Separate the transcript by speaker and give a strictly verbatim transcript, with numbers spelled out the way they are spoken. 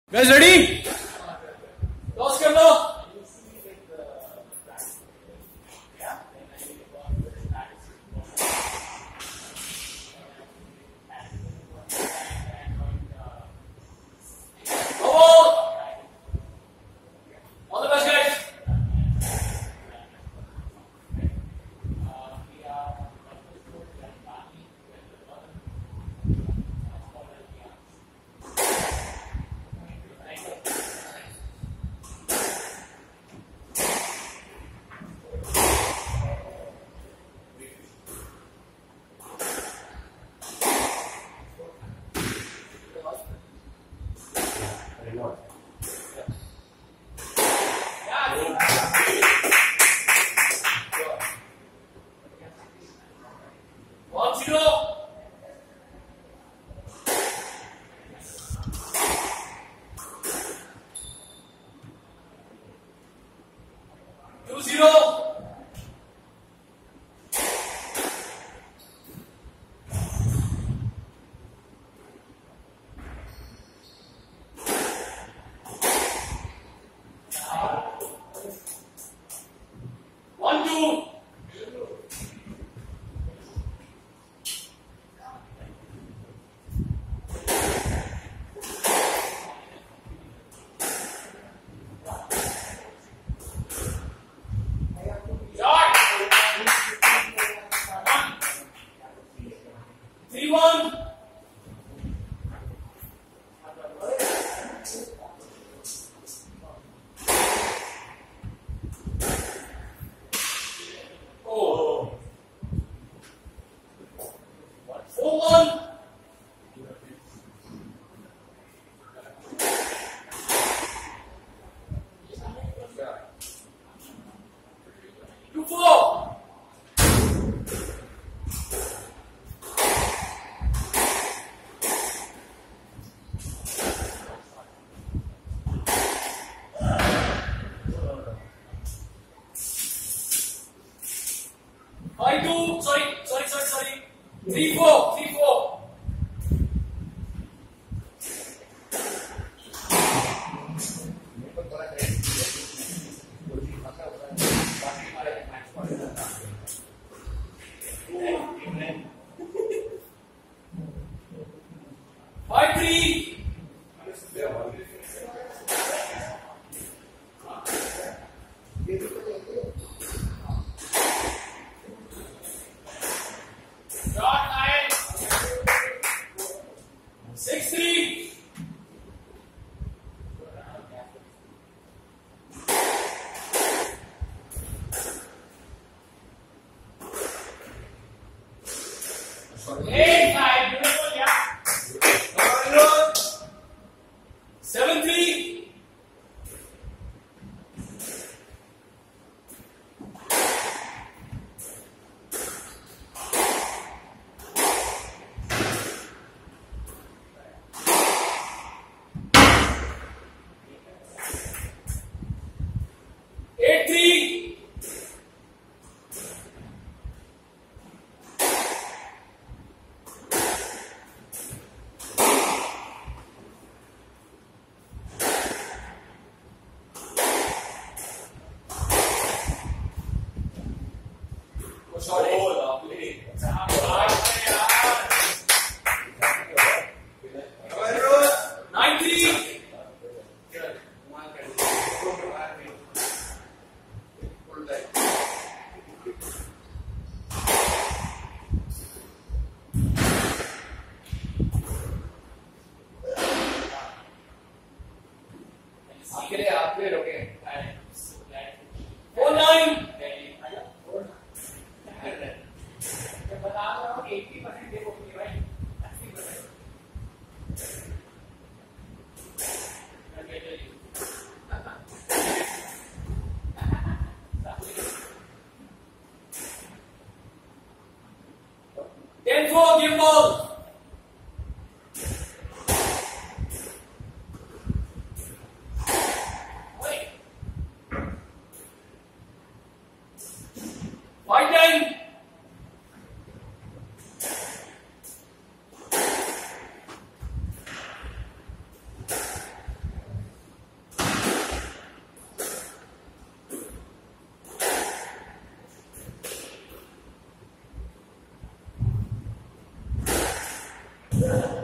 Speaker 1: Guys ready? Toss कर लो. All the best, guys. One zero. Two zero. One two. Three one. Oh. Four one. Two four. Five two. Sorry, sorry, sorry, sorry. Three four. Three four. Five three. Dot nine. Six three. Eight five. Beautiful, yeah. Seven three. Eight three. Sorry. Oh, lovely. Nine three.
Speaker 2: आपके लिए आपके लिए रोके
Speaker 1: Four nine.
Speaker 2: बता रहा हूँ eighty percent देखो भाई eighty percent
Speaker 1: Ten four. Give ball. Wait.
Speaker 2: है